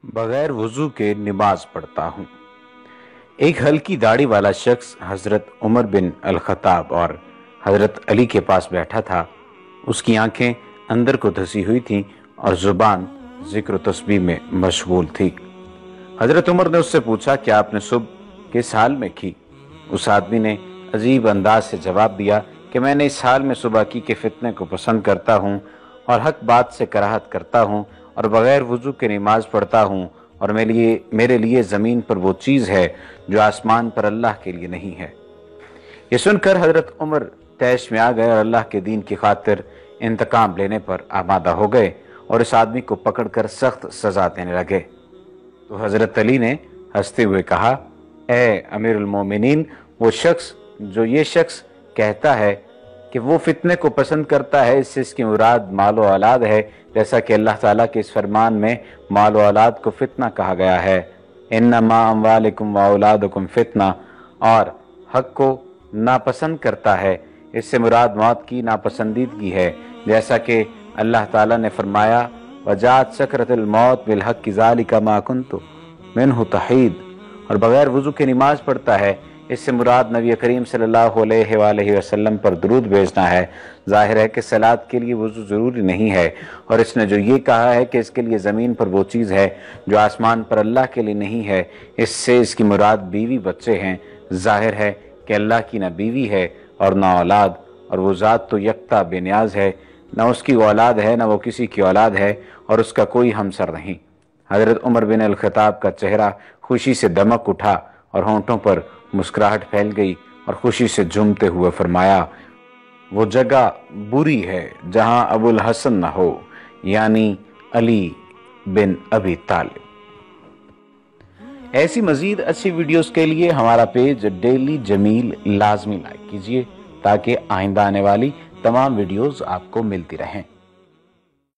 बगैर वजू के नमाज पढ़ता हूँ। एक हल्की दाढ़ी वाला शख्स हजरत उमर बिन अल खत्ताब और हजरत अली के पास बैठा था। उसकी आंखें अंदर को धसी हुई थीं और जुबान जिक्र तस्बीह में मशगूल थी। हजरत उमर ने उससे पूछा, क्या आपने सुबह किस हाल में की? उस आदमी ने अजीब अंदाज से जवाब दिया कि मैंने इस हाल में सुबह की के फितने को पसंद करता हूँ और हक बात से कराहत करता हूँ और बगैर वजू के नमाज पढ़ता हूँ और मेरे लिए ज़मीन पर वो चीज़ है जो आसमान पर अल्लाह के लिए नहीं है। ये सुनकर हजरत उमर तैश में आ गए और अल्लाह के दीन की खातिर इंतकाम लेने पर आमादा हो गए और इस आदमी को पकड़कर सख्त सजा देने लगे। तो हजरत अली ने हंसते हुए कहा, ए अमीरुल मोमिनीन, वो शख्स जो ये शख्स कहता है कि वो फितने को पसंद करता है, इससे इसकी मुराद माल व औलाद है, जैसा कि अल्लाह ताला के इस फरमान में माल व औलाद को फितना कहा गया है, इन्नमा अम्वालिकुम व औलादुकुम फितना, और हक को नापसंद करता है, इससे मुराद मौत की नापसंदीदगी है, जैसा कि अल्लाह ताला ने फरमाया, वजात सकरतुल मौत बिल हक ज़ालिका मा कुन्तु मिन्हु तहीद, और बगैर वजू के नमाज पढ़ता है, इससे मुराद नबी करीम सल्लल्लाहु अलैहि वसल्लम पर दुरूद भेजना है। जाहिर है कि सलात के लिए वजू ज़रूरी नहीं है, और इसने जो ये कहा है कि इसके लिए ज़मीन पर वो चीज़ है जो आसमान पर अल्लाह के लिए नहीं है, इससे इसकी मुराद बीवी बच्चे हैं। जाहिर है कि अल्लाह की ना बीवी है और ना औलाद, और वो ज़ात तो यकता बेनियाज है, ना उसकी औलाद है ना वो किसी की औलाद है, और उसका कोई हमसर नहीं। हज़रत उमर बिन अल खत्ताब का चेहरा खुशी से दमक उठा और होंठों पर मुस्कुराहट फैल गई और खुशी से झूमते हुए फरमाया, वो जगह बुरी है जहां अबुल हसन न हो, यानी अली बिन अबी तालिब। ऐसी मजीद अच्छी वीडियोस के लिए हमारा पेज डेली जमील लाजमी लाइक कीजिए ताकि आइंदा आने वाली तमाम वीडियोस आपको मिलती रहें।